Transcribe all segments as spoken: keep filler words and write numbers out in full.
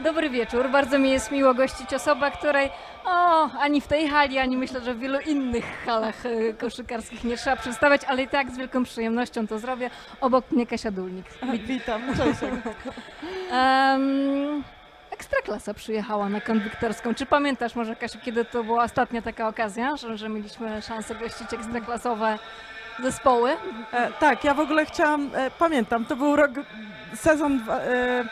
Dobry wieczór. Bardzo mi jest miło gościć osobę, której o, ani w tej hali, ani myślę, że w wielu innych halach e, koszykarskich nie trzeba przedstawiać, ale i tak z wielką przyjemnością to zrobię. Obok mnie Kasia Dulnik. Witam, cześć. Um, Ekstraklasa przyjechała na Konwiktorską. Czy pamiętasz może, Kasiu, kiedy to była ostatnia taka okazja, że, że mieliśmy szansę gościć ekstraklasowe zespoły? E, tak, ja w ogóle chciałam, e, pamiętam, to był rok, sezon e, e,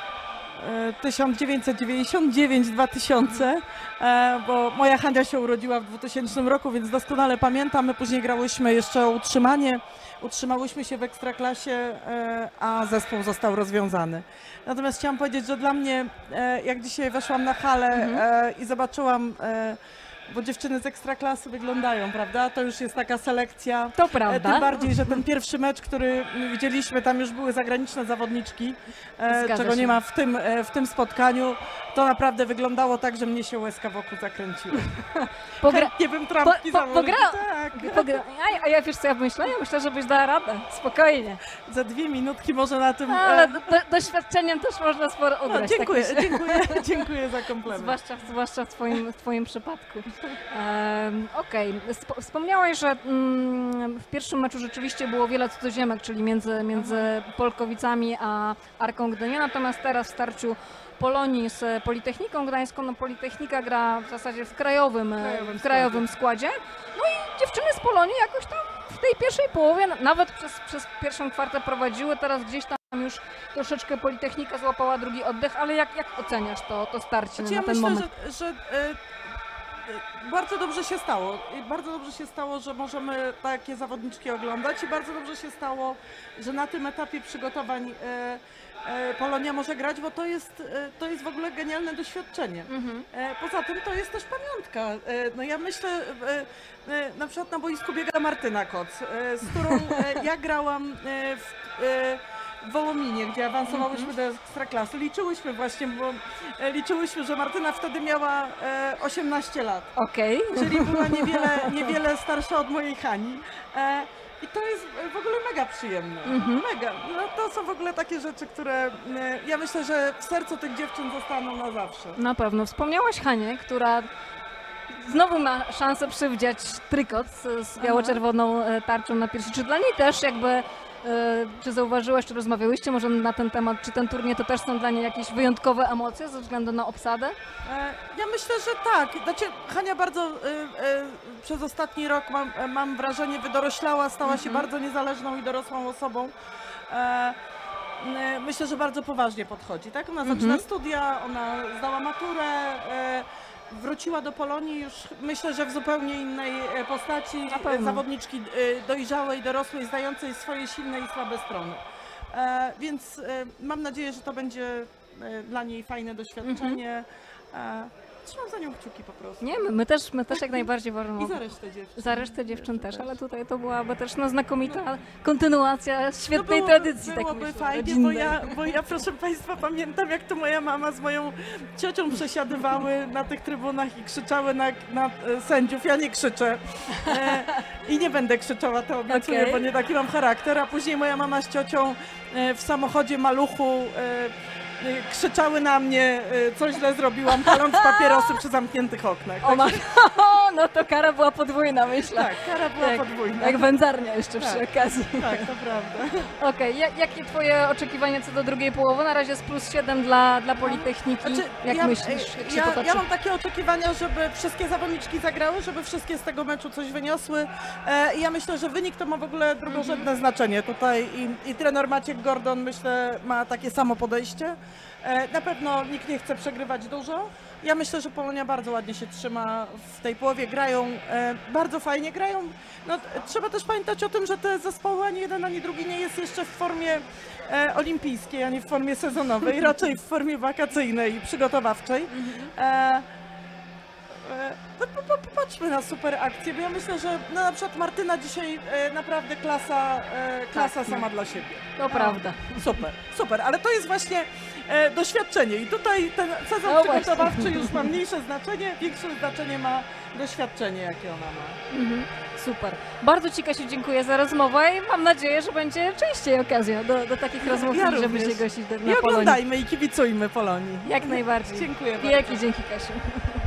tysiąc dziewięćset dziewięćdziesiąt dziewięć dwa tysiące, e, bo moja Hania się urodziła w dwutysięcznym roku, więc doskonale pamiętam. My później grałyśmy jeszcze o utrzymanie, utrzymałyśmy się w Ekstraklasie, e, a zespół został rozwiązany. Natomiast chciałam powiedzieć, że dla mnie, e, jak dzisiaj weszłam na halę Mhm. e, i zobaczyłam, e, bo dziewczyny z Ekstraklasy wyglądają, prawda? To już jest taka selekcja. To E, prawda. Tym bardziej, że ten pierwszy mecz, który widzieliśmy, tam już były zagraniczne zawodniczki, e, Zgadza czego się. nie ma w tym, e, w tym spotkaniu. To naprawdę wyglądało tak, że mnie się łezka wokół zakręciła. Pogra... Chętnie bym trampki po- po- założyła. pogra- Tak, Pogra... A, a ja wiesz co ja myślę? Ja myślę, że byś dała radę. Spokojnie. za dwie minutki może na tym... Ale e, do, do, doświadczeniem też można sporo no, ugrać. dziękuję, tak myślę. dziękuję, dziękuję za komplement. Zwłaszcza, zwłaszcza w, twoim, w Twoim przypadku. Um, Okej, okay. Wspomniałeś, że mm, w pierwszym meczu rzeczywiście było wiele cudzoziemek, czyli między, między Polkowicami a Arką Gdynia, natomiast teraz w starciu Polonii z Politechniką Gdańską, no Politechnika gra w zasadzie w krajowym, Krajowym w krajowym składzie. No i dziewczyny z Polonii jakoś tam w tej pierwszej połowie, nawet przez, przez pierwszą kwartę prowadziły, teraz gdzieś tam już troszeczkę Politechnika złapała drugi oddech, ale jak, jak oceniasz to, to starcie Znaczy, na ja ten myślę, moment? że, że e, e, bardzo dobrze się stało. I bardzo dobrze się stało, że możemy takie zawodniczki oglądać i bardzo dobrze się stało, że na tym etapie przygotowań e, e, Polonia może grać, bo to jest, e, to jest w ogóle genialne doświadczenie. Mhm. E, Poza tym to jest też pamiątka. E, No ja myślę, e, e, na przykład na boisku biega Martyna Koc, e, z którą e, ja grałam e, w, e, w Wołominie, gdzie awansowałyśmy do Ekstraklasy. Liczyłyśmy właśnie, bo e, liczyłyśmy, że Martyna wtedy miała e, osiemnaście lat, Okej. czyli była niewiele, niewiele starsza od mojej Hani. E, I to jest w ogóle mega przyjemne. Mhm. Mega. No, to są w ogóle takie rzeczy, które e, ja myślę, że w sercu tych dziewczyn zostaną na zawsze. Na pewno. Wspomniałaś Hanię, która znowu ma szansę przywdziać trykot z, z biało-czerwoną e, tarczą na piersi. Czy dla niej też jakby, e, czy zauważyłaś, czy rozmawiałyście może na ten temat, czy ten turniej to też są dla niej jakieś wyjątkowe emocje ze względu na obsadę? E, Ja myślę, że tak. Znaczy, Hania bardzo e, e, przez ostatni rok mam, e, mam wrażenie wydoroślała, stała się bardzo niezależną i dorosłą osobą. E, e, Myślę, że bardzo poważnie podchodzi, tak? Ona zaczyna studia, ona zdała maturę, e, wróciła do Polonii już myślę, że w zupełnie innej e, postaci, Na pewno. e, zawodniczki e, dojrzałej, dorosłej, zdającej swoje silne i słabe strony. E, Więc e, mam nadzieję, że to będzie e, dla niej fajne doświadczenie. E, Trzymam za nią kciuki po prostu. Nie, my, my też, my też jak najbardziej uważamy. I za resztę dziewczyn. Za resztę dziewczyn też, ale tutaj to byłaby też no, znakomita kontynuacja świetnej No było- tradycji, tak byłoby myślę, fajnie, bo rodzinnej. ja, bo ja proszę Państwa pamiętam, jak to moja mama z moją ciocią przesiadywały na tych trybunach i krzyczały na, na e, sędziów. Ja nie krzyczę e, i nie będę krzyczała, to obiecuję, Okej. bo nie taki mam charakter, a później moja mama z ciocią e, w samochodzie maluchu e, e, krzyczały na mnie, e, co źle zrobiłam, paląc papierosy przy zamkniętych oknach. O, ma... o, no to kara była podwójna, myślę. Tak, kara była Jak- podwójna. Jak wędzarnia jeszcze przy Tak. okazji. Tak, to prawda. Okej, jak, jakie Twoje oczekiwania co do drugiej połowy? Na razie jest plus siedem dla, dla Politechniki. Znaczy, jak ja, myślisz, jak się ja, potoczy? ja mam takie oczekiwania, żeby wszystkie zawodniczki zagrały, żeby wszystkie z tego meczu coś wyniosły. E, I ja myślę, że wynik to ma w ogóle drugorzędne znaczenie tutaj i, i trener Maciek Gordon, myślę, ma takie samo podejście. E, na pewno nikt nie chce przegrywać dużo. Ja myślę, że Polonia bardzo ładnie się trzyma w tej połowie, grają e, bardzo fajnie, grają. No, t- trzeba też pamiętać o tym, że te zespoły ani jeden, ani drugi nie jest jeszcze w formie e, olimpijskiej, ani w formie sezonowej, raczej w formie wakacyjnej i przygotowawczej. E, e, no, po, po, chodźmy na super akcję, bo ja myślę, że no, na przykład Martyna dzisiaj e, naprawdę klasa, e, klasa Tak, sama no. dla siebie. To prawda. Super, super, ale to jest właśnie e, doświadczenie i tutaj ten sezon No przygotowawczy właśnie. już ma mniejsze znaczenie, większe znaczenie ma doświadczenie, jakie ona ma. Mhm. Super. Bardzo Ci, Kasiu, dziękuję za rozmowę i mam nadzieję, że będzie częściej okazja do, do takich rozmów, Ja żeby również. się gościć do- I na Polonii. oglądajmy i kibicujmy Polonii. Jak najbardziej. Dziękuję bardzo. Wielkie dzięki, Kasiu.